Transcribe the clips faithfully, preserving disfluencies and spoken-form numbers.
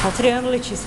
Tá triângulo, Letícia.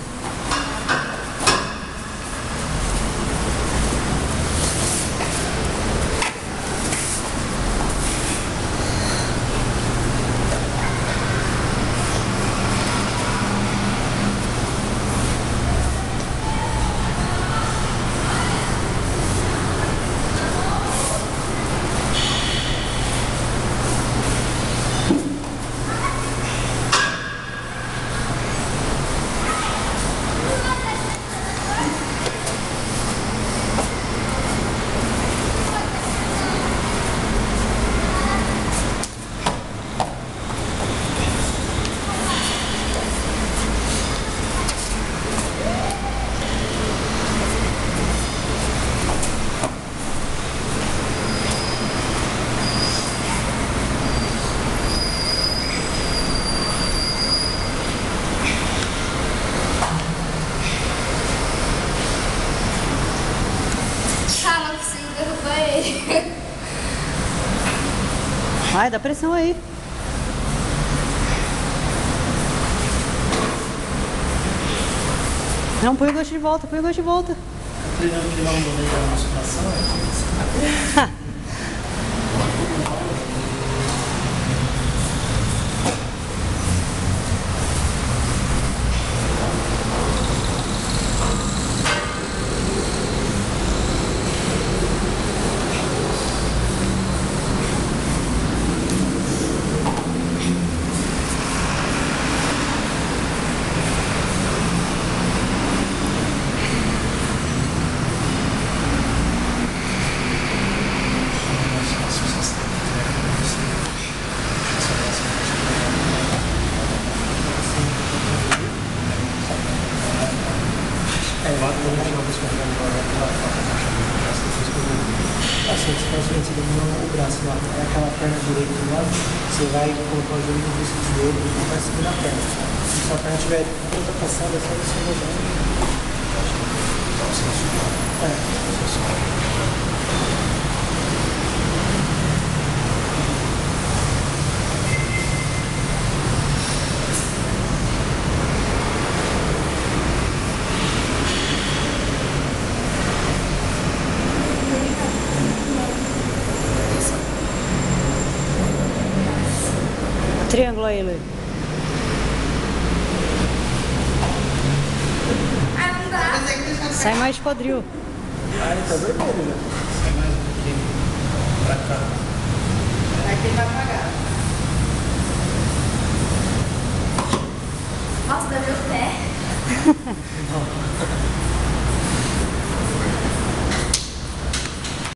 Vai, dá pressão aí. Não, põe o gosto de volta, põe o gosto de volta. Tá treinando que não mudei a musculação, é? Assim, você faz o braço lá, é aquela perna direita do lado, você vai colocar o joelho no disco dele e vai segurar a perna. Se sua perna estiver toda passada, é só você mudar. É. Triângulo aí, Luiz. Ah, não dá. Sai mais de quadril. Ah, ele tá vermelho já. Sai mais um pouquinho. Pra cá. Vai ter que apagar. Nossa, dá meu pé.